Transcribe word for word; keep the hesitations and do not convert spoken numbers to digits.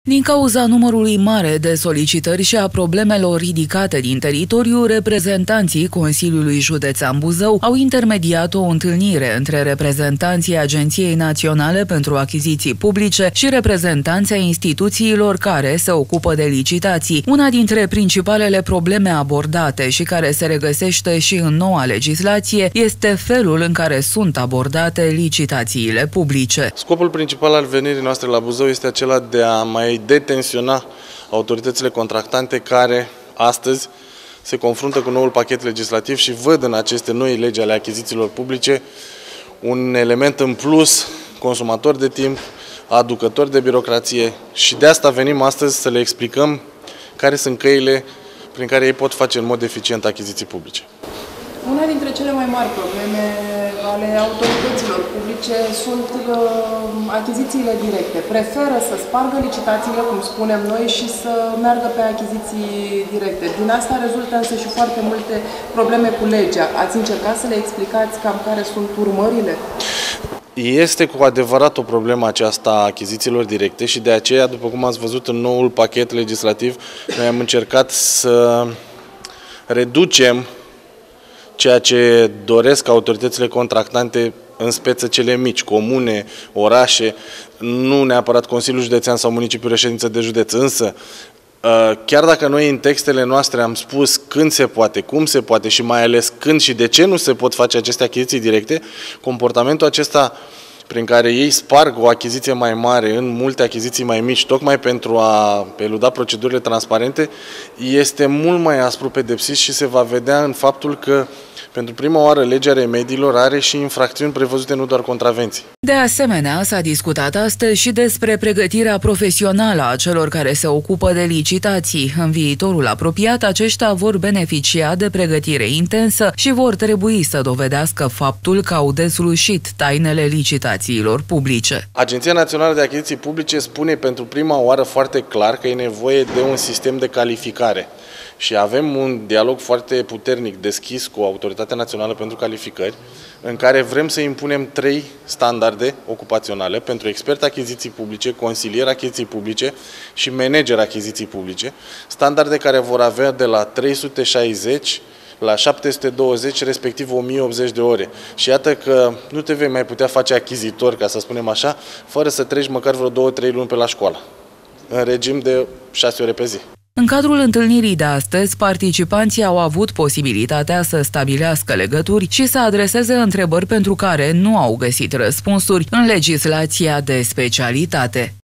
Din cauza numărului mare de solicitări și a problemelor ridicate din teritoriu, reprezentanții Consiliului Județean Buzău au intermediat o întâlnire între reprezentanții Agenției Naționale pentru Achiziții Publice și reprezentanții ai instituțiilor care se ocupă de licitații. Una dintre principalele probleme abordate și care se regăsește și în noua legislație este felul în care sunt abordate licitațiile publice. Scopul principal al venirii noastre la Buzău este acela de a mai detensiona autoritățile contractante care astăzi se confruntă cu noul pachet legislativ și văd în aceste noi legi ale achizițiilor publice un element în plus, consumator de timp, aducător de birocrație, și de asta venim astăzi să le explicăm care sunt căile prin care ei pot face în mod eficient achiziții publice. Una dintre cele mai mari probleme ale autorităților publice sunt uh, achizițiile directe. Preferă să spargă licitațiile, cum spunem noi, și să meargă pe achiziții directe. Din asta rezultă însă și foarte multe probleme cu legea. Ați încercat să le explicați cam care sunt urmările? Este cu adevărat o problemă aceasta a achizițiilor directe și de aceea, după cum ați văzut în noul pachet legislativ, noi am încercat să reducem ceea ce doresc autoritățile contractante, în speță cele mici, comune, orașe, nu neapărat Consiliul Județean sau Municipiul Reședință de Județ. Însă, chiar dacă noi în textele noastre am spus când se poate, cum se poate și mai ales când și de ce nu se pot face aceste achiziții directe, comportamentul acesta prin care ei sparg o achiziție mai mare în multe achiziții mai mici, tocmai pentru a eluda procedurile transparente, este mult mai aspru pedepsit și se va vedea în faptul că pentru prima oară legea remediilor are și infracțiuni prevăzute, nu doar contravenții. De asemenea, s-a discutat astăzi și despre pregătirea profesională a celor care se ocupă de licitații. În viitorul apropiat, aceștia vor beneficia de pregătire intensă și vor trebui să dovedească faptul că au deslușit tainele licitațiilor publice. Agenția Națională de Achiziții Publice spune pentru prima oară foarte clar că e nevoie de un sistem de calificare. Și avem un dialog foarte puternic deschis cu Autoritatea Națională pentru Calificări, în care vrem să impunem trei standarde ocupaționale pentru expert achiziții publice, consilier achiziții publice și manager achiziții publice, standarde care vor avea de la trei sute șaizeci la șapte sute douăzeci, respectiv o mie optzeci de ore. Și iată că nu te vei mai putea face achizitor, ca să spunem așa, fără să treci măcar vreo două trei luni pe la școală, în regim de șase ore pe zi. În cadrul întâlnirii de astăzi, participanții au avut posibilitatea să stabilească legături și să adreseze întrebări pentru care nu au găsit răspunsuri în legislația de specialitate.